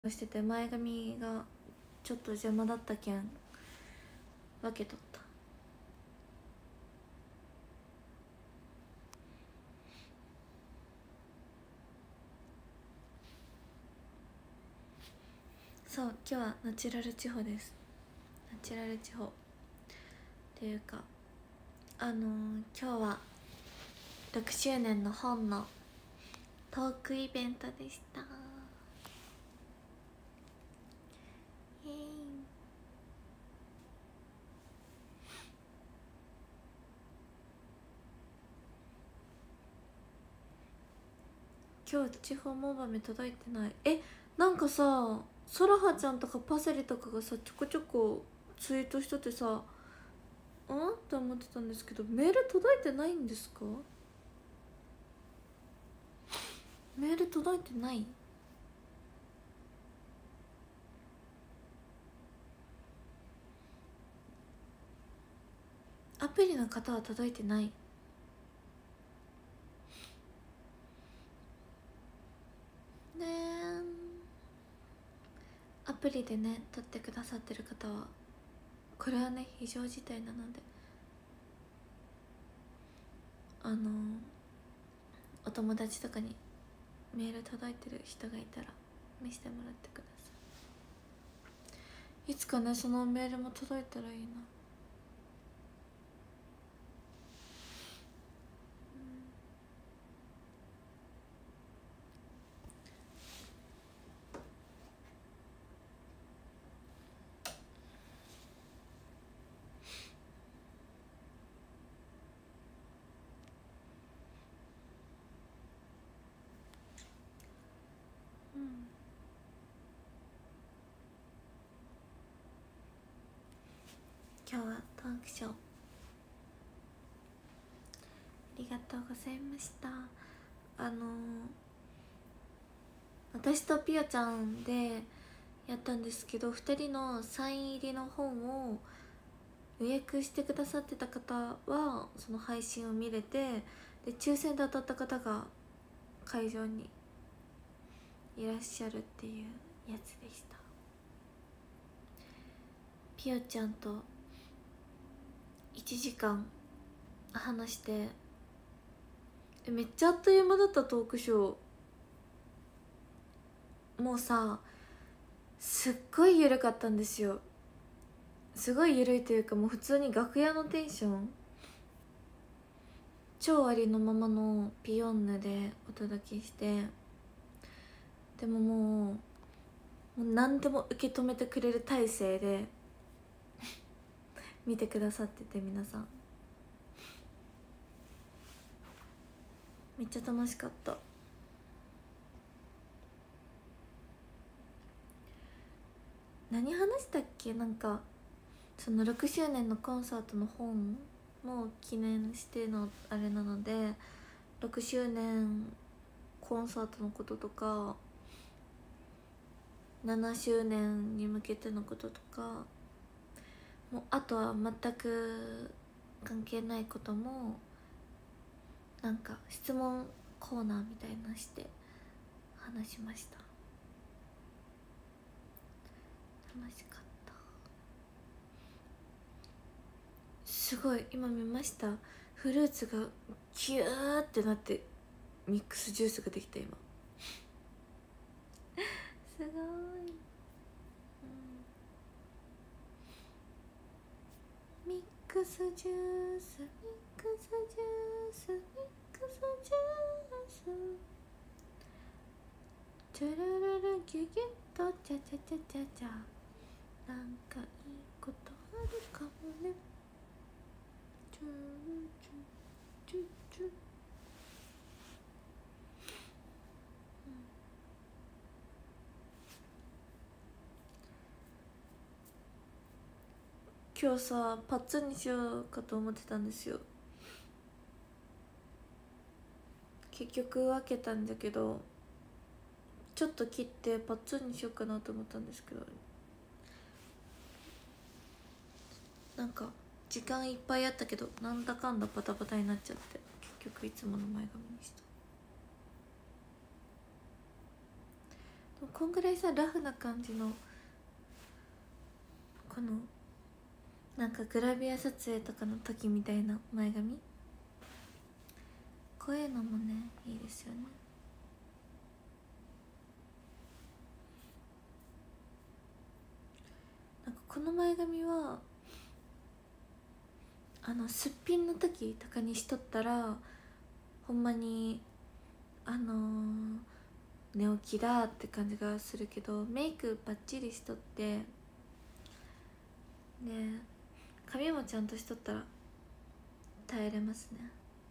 してて、前髪がちょっと邪魔だったけん分けとった。そう、今日はナチュラル地方です。ナチュラル地方っていうか今日は6周年の本のトークイベントでした。イエーイ。今日地方モバメ届いてない。なんかさ、ソラハちゃんとかパセリとかがさ、ちょこちょこツイートしとってさ、って思ってたんですけど、メール届いてないんですか？メール届いてない？アプリの方は届いてない。ねえ、アプリでね撮ってくださってる方は、これはね非常事態なので、お友達とかにメール届いてる人がいたら見せてもらってください。いつかねそのメールも届いたらいいな。今日はトークショーありがとうございました。私とピヨちゃんでやったんですけど、2人のサイン入りの本を予約してくださってた方はその配信を見れて、で抽選で当たった方が会場にいらっしゃるっていうやつでした。ピヨちゃんと1時間話して、めっちゃあっという間だった。トークショーもうさ、すっごい緩かったんですよ。すごい緩いというか、もう普通に楽屋のテンション超ありのままのピヨンヌでお届けして、でももう何でも受け止めてくれる体制で見てくださってて、皆さんめっちゃ楽しかった。何話したっけ？なんかその6周年のコンサートの本も記念してのあれなので、6周年コンサートのこととか、7周年に向けてのこととか、もうあとは全く関係ないこともなんか質問コーナーみたいなして話しました。楽しかった。すごい、今見ました。フルーツがキューってなってミックスジュースができた今。すごい、ミックスジュース、ミックスジュース、ミックスジュース、チュルルルギュギュッとチャチャチャチャチャ、なんかいいことあるかもね、チュルチュチュチュ。今日さパッツンにしようかと思ってたんですよ。結局分けたんだけど、ちょっと切ってパッツンにしようかなと思ったんですけど、なんか時間いっぱいあったけど、なんだかんだバタバタになっちゃって、結局いつもの前髪にした。 こんぐらいさラフな感じのこのなんかグラビア撮影とかの時みたいな前髪、こういうのもねいいですよね。なんかこの前髪はすっぴんの時とかにしとったらほんまに寝起きだって感じがするけど、メイクバッチリしとってで髪もちゃんとしとったら耐えれますね。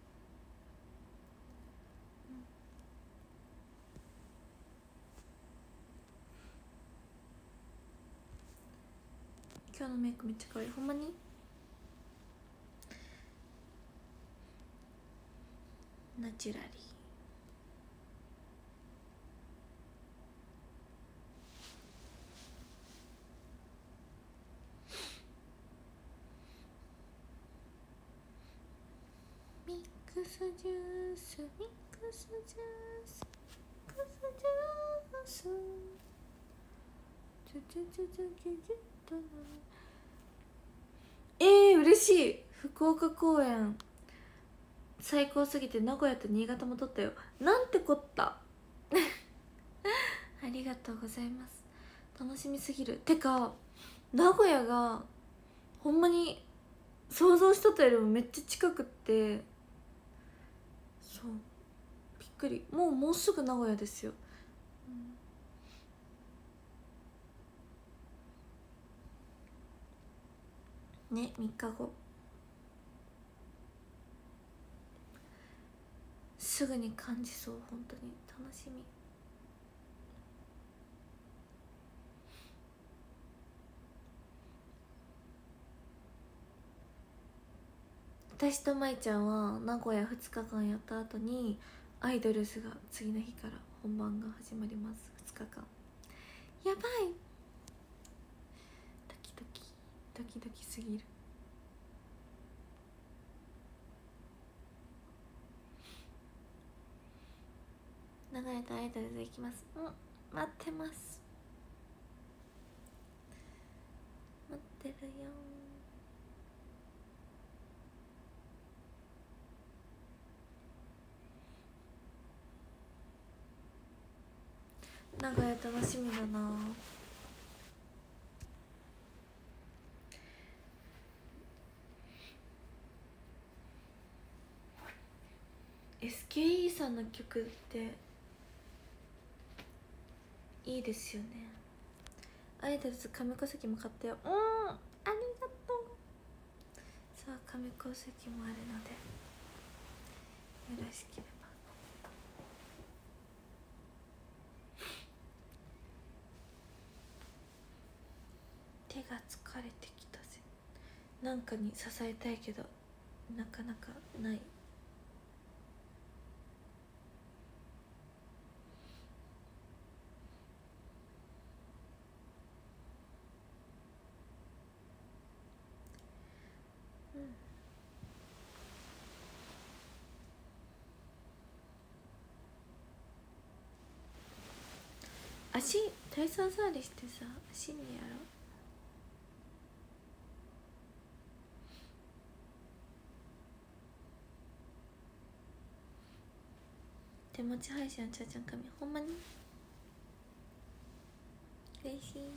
今日のメイクめっちゃ可愛い。ほんまにナチュラリー。ミックスジュースミックスジュースミックスジュースチュチュチュチュチュチュッと嬉しい。福岡公演最高すぎて名古屋と新潟も撮ったよ。なんてこったありがとうございます。楽しみすぎる。てか名古屋がほんまに想像しとったよりもめっちゃ近くって、そうびっくり。もうすぐ名古屋ですよ、ね、3日後すぐに感じそう。本当に楽しみ。私と舞ちゃんは名古屋2日間やった後にアイドルズが次の日から本番が始まります。2日間やばい。ドキドキドキドキすぎる。名古屋とアイドルズ行きます。待ってます。待ってるよ。名古屋楽しみだな。SKE さんの曲っていいですよね。アイドルズ亀戸籍も買ったよ。ありがとう。さあ亀戸籍もあるのでよろしければ。手が疲れてきたぜ。なんかに支えたいけどなかなかない。足体操座りしてさ、足にやろう。手持ち配信のちゃちゃん髪ほんまに嬉しい。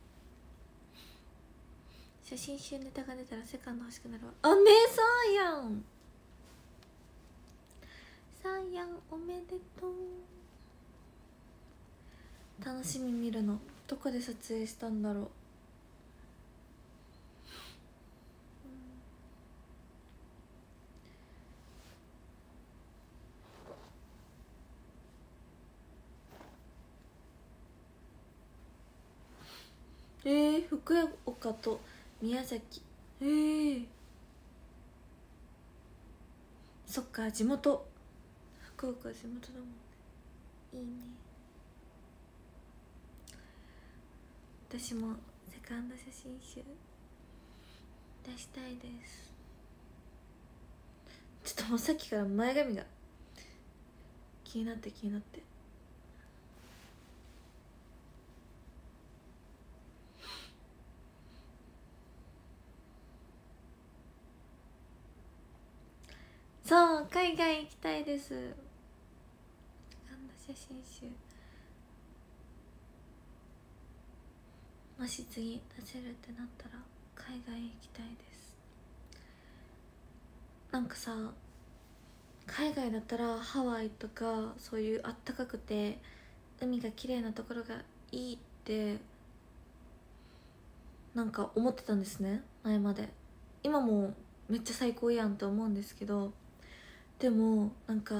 写真集ネタが出たらセカンド欲しくなるわ。あ、めさーやんさーやんおめでとう。楽しみ見るの。どこで撮影したんだろう。福岡と宮崎。そっか、地元福岡地元だもんね。いいね。私もセカンド写真集出したいです。ちょっともうさっきから前髪が気になってそう海外行きたいです。写真集もし次出せるってなったら海外行きたいです。なんかさ海外だったらハワイとかそういうあったかくて海が綺麗なところがいいってなんか思ってたんですね前まで。今もめっちゃ最高やんって思うんですけど、でもなんか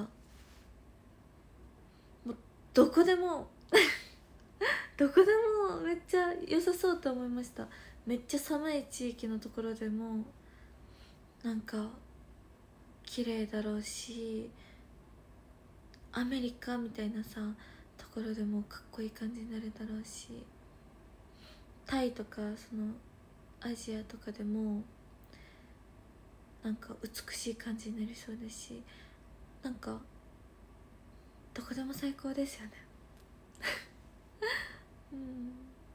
もうどこでもどこでもめっちゃ良さそうと思いました。めっちゃ寒い地域のところでもなんか綺麗だろうし、アメリカみたいなさところでもかっこいい感じになるだろうし、タイとかそのアジアとかでもなんか美しい感じになりそうだし、なんかどこでも最高ですよねうん。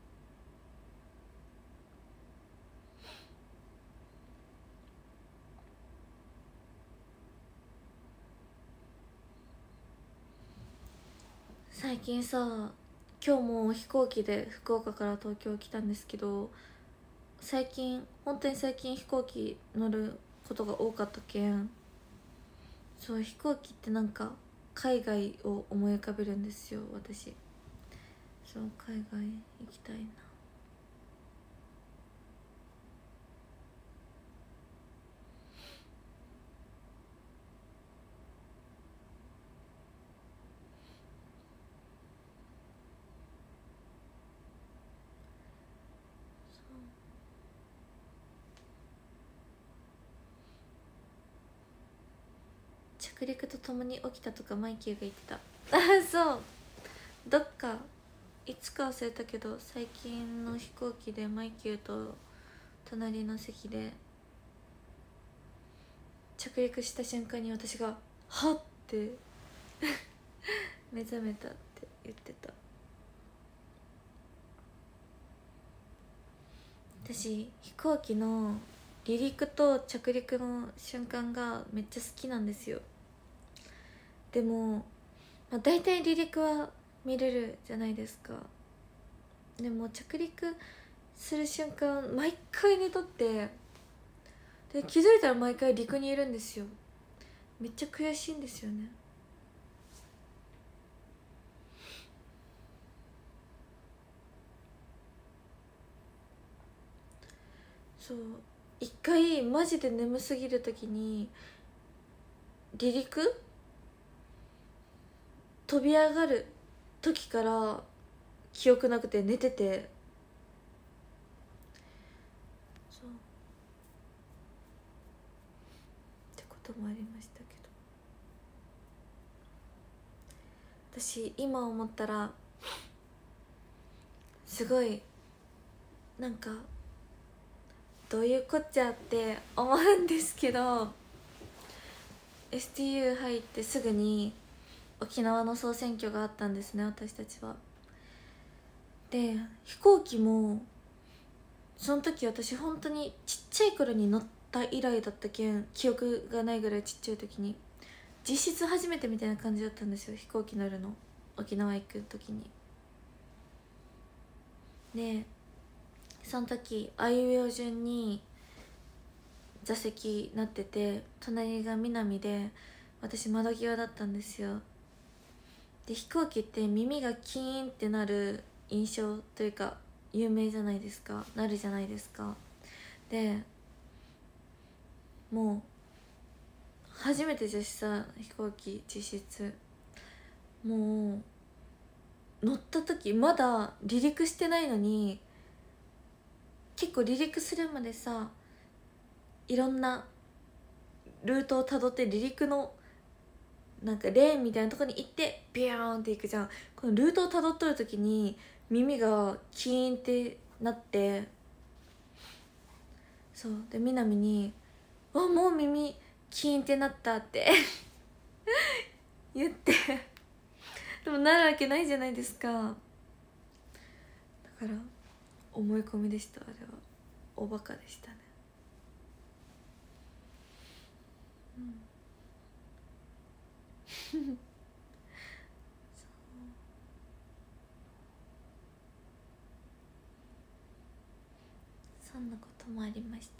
最近さ今日も飛行機で福岡から東京来たんですけど、最近本当に最近飛行機乗ることが多かったけん、そう飛行機ってなんか海外を思い浮かべるんですよ私。そう海外行きたいな。着陸とともに起きたとかマイキーが言ってたあそうどっかいつか忘れたけど最近の飛行機でマイキューと隣の席で着陸した瞬間に私が「はっ!」て目覚めたって言ってた。私飛行機の離陸と着陸の瞬間がめっちゃ好きなんですよ。でも、まあ、大体離陸は見れるじゃないですか。でも着陸する瞬間毎回寝とって、で気づいたら毎回陸にいるんですよ。めっちゃ悔しいんですよね。そう一回マジで眠すぎる時に離陸飛び上がる時から記憶なくて寝てて、そうってこともありましたけど、私今思ったらすごいなんかどういうこっちゃって思うんですけど、 STU 入ってすぐに沖縄の総選挙があったんですね私たちは。で飛行機もその時私本当にちっちゃい頃に乗った以来だったけん記憶がないぐらいちっちゃい時に実質初めてみたいな感じだったんですよ飛行機乗るの、沖縄行く時に。でその時あいうえお順に座席なってて、隣が南で私窓際だったんですよ。で飛行機って耳がキーンってなる印象というか有名じゃないですか、なるじゃないですか。でもう初めてじゃしさ飛行機実質もう乗った時まだ離陸してないのに、結構離陸するまでさいろんなルートをたどって離陸のなんかレーンみたいなところに行ってビヨーンっていくじゃん。このルートをたどっとる時に耳がキーンってなって、そうで南に「あもう耳キーンってなった」って言ってでもなるわけないじゃないですか。だから思い込みでした、あれは。おバカでしたね。うんそんなこともありました。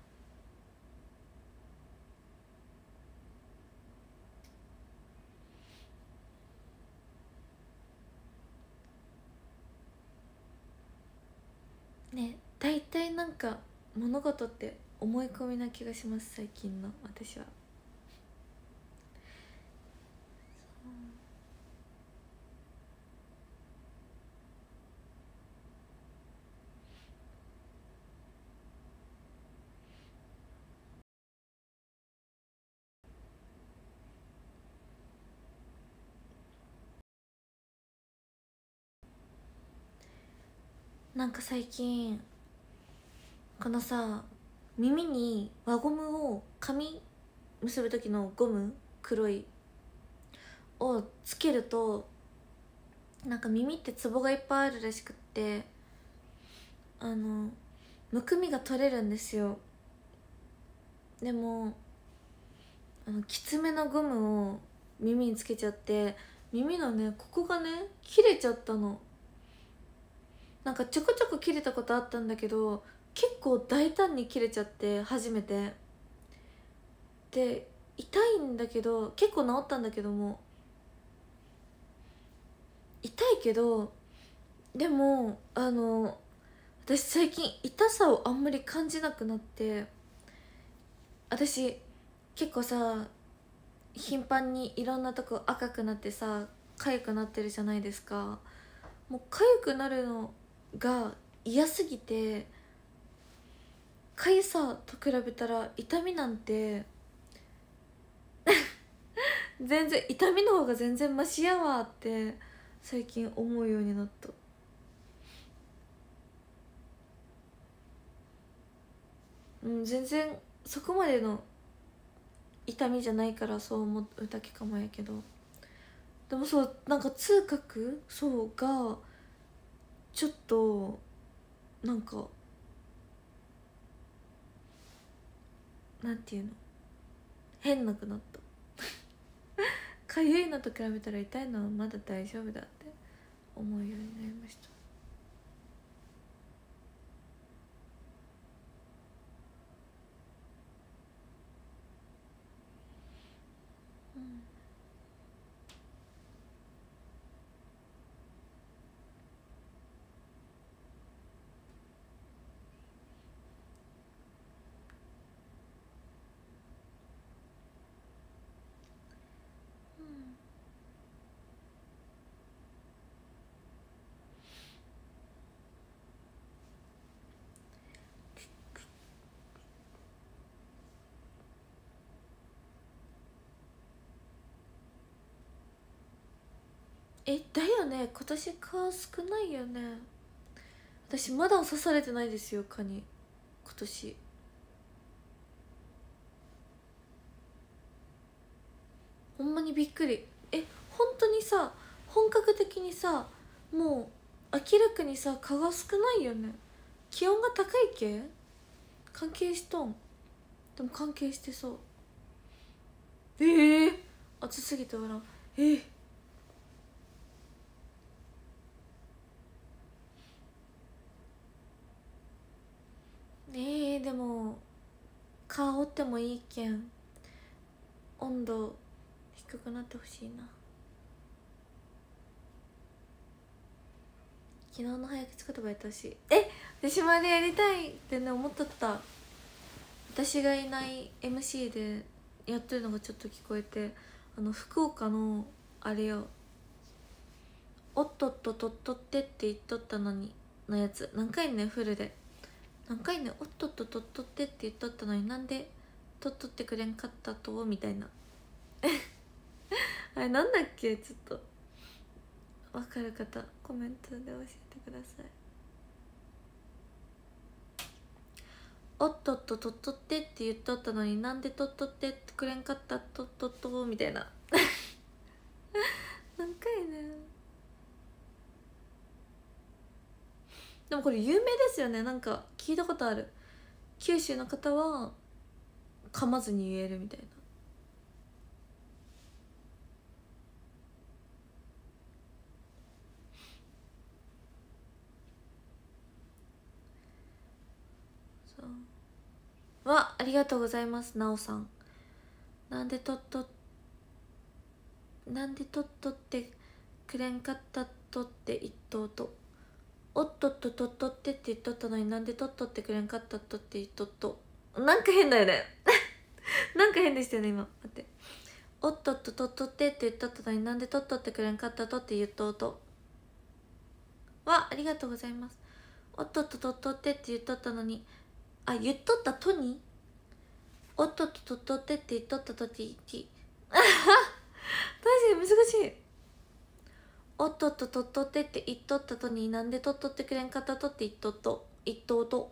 ね、大体なんか物事って思い込みな気がします、最近の私は。なんか最近このさ、耳に輪ゴムを髪結ぶ時のゴム黒いをつけるとなんか耳ってツボがいっぱいあるらしくって、むくみが取れるんですよ。でもきつめのゴムを耳につけちゃって耳のねここがね切れちゃったの。なんかちょこちょこ切れたことあったんだけど結構大胆に切れちゃって初めてで、痛いんだけど結構治ったんだけども痛いけど、でも私最近痛さをあんまり感じなくなって、私結構さ頻繁にいろんなとこ赤くなってさ痒くなってるじゃないですか。もう痒くなるのが嫌すぎて、痒さと比べたら痛みなんて全然痛みの方が全然マシやわって最近思うようになった。全然そこまでの痛みじゃないからそう思うだけかもやけど、でもそうなんか痛覚そうがちょっとなんかなんていうの変なくなった。かゆいのと比べたら痛いのはまだ大丈夫だって思うようになりました。うんだよね、今年蚊少ないよね。私まだ刺されてないですよ蚊に今年。ほんまにびっくり。本当にさ本格的にさもう明らかにさ蚊が少ないよね。気温が高いけ関係しとん。でも関係してそう。暑すぎて笑う。でも蚊おってもいいけん温度低くなってほしいな。昨日の早口言葉やってほしい。私までやりたいってね思っとった。私がいない MC でやってるのがちょっと聞こえて、福岡のあれよ「おっとっととっとって」って言っとったのにのやつ何回ねフルで何回ね「おっとっととっとって」って言っとったのになんでとっとってくれんかったとみたいなあれなんだっけ、ちょっと分かる方コメントで教えてください。おっとっととっとってって言っとったのになんでとっとってくれんかったとっとっとみたいな何回ね。でもこれ有名ですよね、なんか聞いたことある。九州の方は噛まずに言えるみたいな。 わ、ありがとうございます。なおさん。なんでとっとってくれんかったとって言っとうと。おっとっととっとってって言っとったのになんでとっとってくれんかったとって言っとっと。なんか変だよねなんか変でしたよね今。待って。おっとっととっとってって言っとったのになんでとっとってくれんかったとって言っとうと。わ、ありがとうございます。おっとっととっとってって言っとったのに、あ、言っとったとにおっとっととっとってって言っとったとって言って確かに難しい。おっとっととっとってって言っとったとになんでとっとってくれんかったとって言っとっと言っとうと。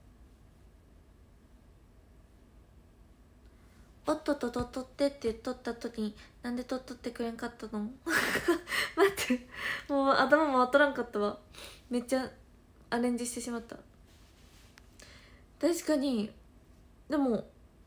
おっとっととっとってって言っとったとになんでとっとってくれんかったの待って、もう頭回っとらんかったわ。めっちゃアレンジしてしまった。確かに。でも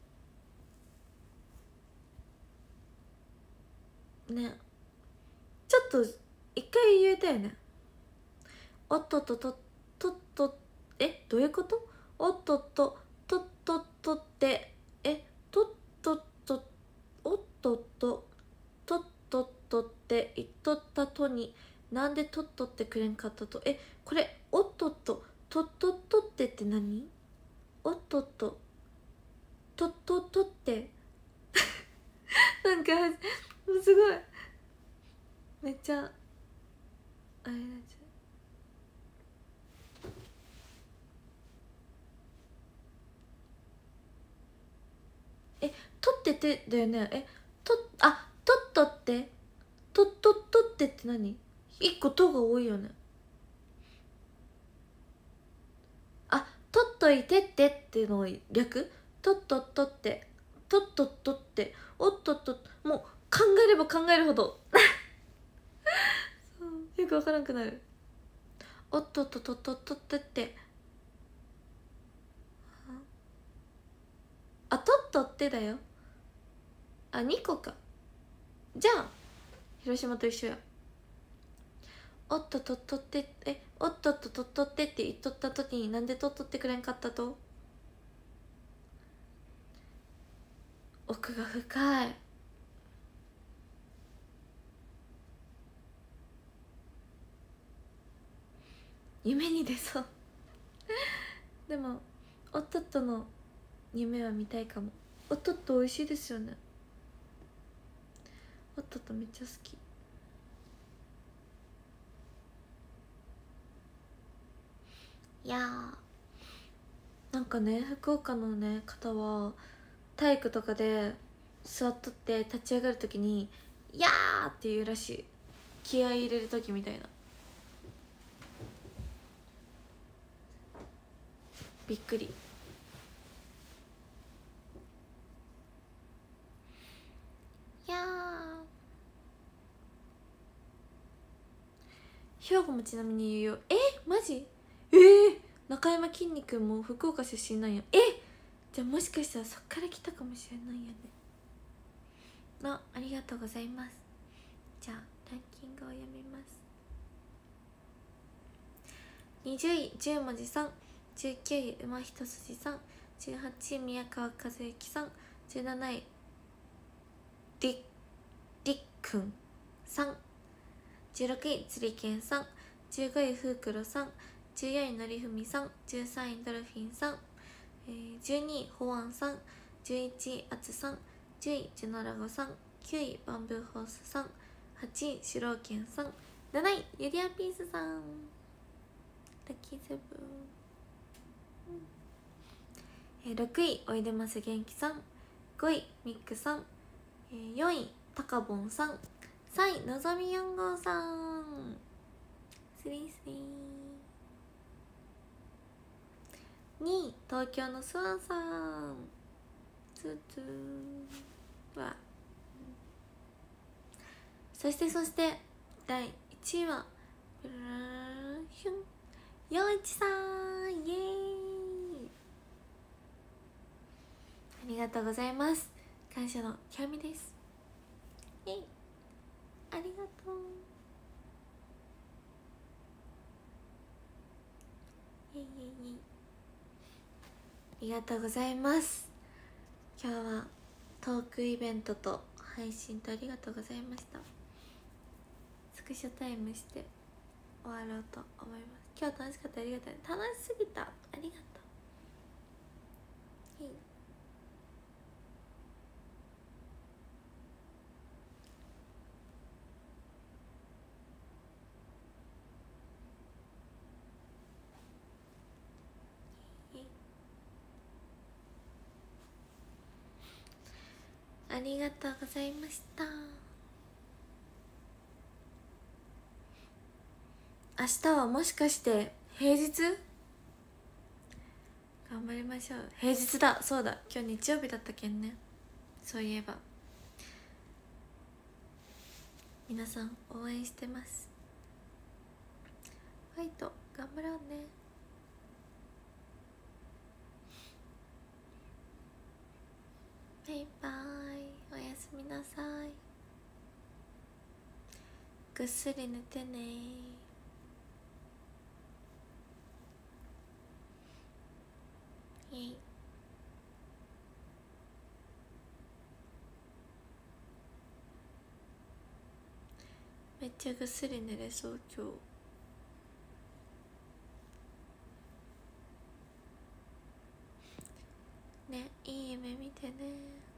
ね、ちょっと一回言えたよね。おっとっととっとっと、どういうこと？おっとっととっとっとってとっとっとおっとっととっとっとって言っとったとになんでとっとってくれんかったと。これおっとっととっとっとって何？おっとっととっとっとってなんかすごいめっちゃあれだ。とっててだよね。とっとってとっとっとってって何？一個とが多いよね。とっといてってのを略？とっとっとってとっとっとっておっとっと、もう考えれば考えるほどよくわからんくなる。おっとっととっとっとってとっとってだよ。2個か。じゃあ広島と一緒や。おっとっとっとっておっとっととっとってって言っとった時になんでとっとってくれんかったと。奥が深い。夢に出そうでもおっとっとの夢は見たいかも。おっとっと美味しいですよね。おっとっとめっちゃ好き。いやなんかね、福岡のね方は体育とかで座っとって立ち上がるときに「やー!」って言うらしい。気合い入れる時みたいな。びっくり。いや兵庫もちなみに言うよ。マジ？中山きんに君も福岡出身なんや。じゃあもしかしたらそっから来たかもしれないよね。ありがとうございます。じゃあランキングを読みます。20位10文字さん、19位馬一筋さん、18位宮川和幸さん、17位りっくんさん、16位釣りけんさん、15位ふうくろさん、14位のりふみさん、13位ドルフィンさん、12位ほわんさん、11位あつさん、10位ジュノラゴさん、9位バンブーホースさん、8位シュローケンさん、7位ユリアピースさん。ラッキーセブン。6位おいでます元気さん、5位ミックさん、4位たかぼんさん、3位のぞみ4号さん、スリースリー。2位東京のスワンさん、ツーツーわ。そして第1位はブルーヒュン陽一さん、イエーイ。ありがとうございます。感謝の極みです。イエイ、ありがとう。イエイイエイイエイ。 りがとうございます。今日はトークイベントと配信とありがとうございました。スクショタイムして終わろうと思います。今日楽しかった。ありがとう。楽しすぎた。ありがとう。ありがとうございました。明日はもしかして平日？頑張りましょう。平日だ。そうだ、今日日曜日だったけんね。そういえば皆さん応援してます。ファイト頑張ろうね。バイバイ、おやすみなさい。ぐっすり寝てね。イエイ。めっちゃぐっすり寝れそう今日ね。いい夢見てね。